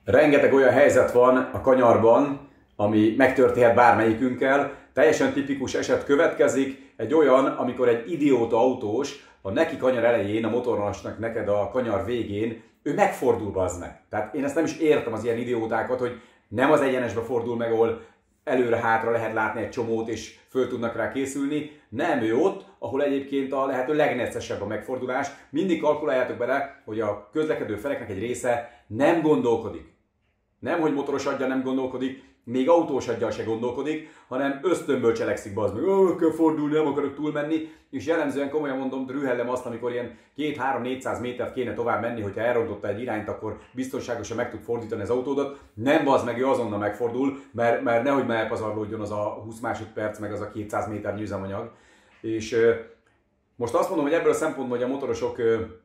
Rengeteg olyan helyzet van a kanyarban, ami megtörténhet bármelyikünkkel. Teljesen tipikus eset következik, egy olyan, amikor egy idióta autós a neki kanyar elején, a motorosnak neked a kanyar végén, ő megfordul, bazd meg. Tehát én ezt nem is értem, az ilyen idiótákat, hogy nem az egyenesbe fordul meg, ahol előre-hátra lehet látni egy csomót, és föl tudnak rá készülni. Nem, ő ott, ahol egyébként a lehető legnecesebb a megfordulás. Mindig kalkuláljátok bele, hogy a közlekedő feleknek egy része nem gondolkodik. Nem, hogy motoros aggyal nem gondolkodik, még autós aggyal se gondolkodik, hanem ösztönből cselekszik, bazd meg, kell fordulni, nem akarok túlmenni, és jellemzően komolyan mondom, rühellem azt, amikor ilyen 2-3-400 métert kéne tovább menni, hogyha elrontotta egy irányt, akkor biztonságosan meg tud fordítani az autódat. Nem, bazd meg, ő azonnal megfordul, mert nehogy már elpazarlódjon az a 20 másodperc, meg az a 200 méter üzemanyag. És most azt mondom, hogy ebből a szempontból, hogy a motorosok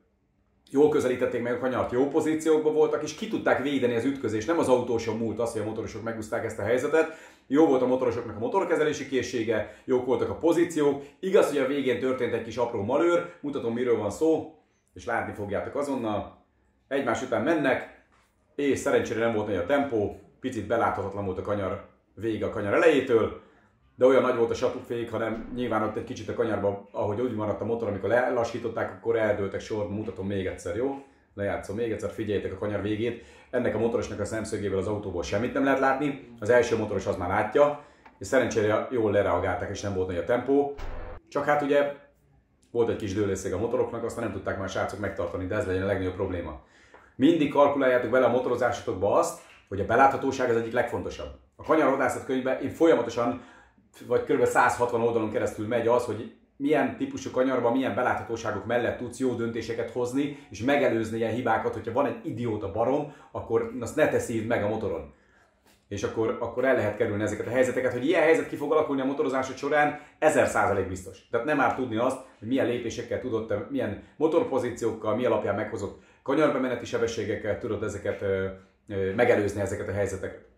jól közelítették meg a kanyart, jó pozíciókban voltak, és ki tudták védeni az ütközést. Nem az autóson múlt az, hogy a motorosok megúszták ezt a helyzetet. Jó volt a motorosoknak a motorkezelési készsége, jók voltak a pozíciók. Igaz, hogy a végén történt egy kis apró malőr, mutatom, miről van szó, és látni fogjátok azonnal. Egymás után mennek, és szerencsére nem volt nagy a tempó, picit beláthatatlan volt a kanyar vége a kanyar elejétől, de olyan nagy volt a satúfék, hanem nyilván ott egy kicsit a kanyarban, ahogy úgy maradt a motor, amikor lelassították, akkor eldőltek sorba, mutatom még egyszer, jó? Lejátszom még egyszer, figyeljétek a kanyar végét. Ennek a motorosnak a szemszögéből az autóból semmit nem lehet látni, az első motoros az már látja, és szerencsére jól lereagálták, és nem volt nagy a tempó. Csak hát ugye volt egy kis dőlészség a motoroknak, aztán nem tudták már a srácok megtartani, de ez legyen a legnagyobb probléma. Mindig kalkuláljátok bele a motorozásotokba azt, hogy a beláthatóság az egyik legfontosabb. A kanyarvadászat könyvben én folyamatosan, vagy kb. 160 oldalon keresztül megy az, hogy milyen típusú kanyarban, milyen beláthatóságok mellett tudsz jó döntéseket hozni, és megelőzni ilyen hibákat, hogyha van egy idióta barom, akkor azt ne teszíd meg a motoron. És akkor el lehet kerülni ezeket a helyzeteket, hogy ilyen helyzet ki fog alakulni a motorozásod során, 1000% biztos. Tehát nem árt tudni azt, hogy milyen lépésekkel tudod, milyen motorpozíciókkal, mi alapján meghozott kanyarbemeneti sebességekkel tudod ezeket megelőzni ezeket a helyzeteket.